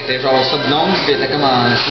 était genre ça de long, puis elle était comme en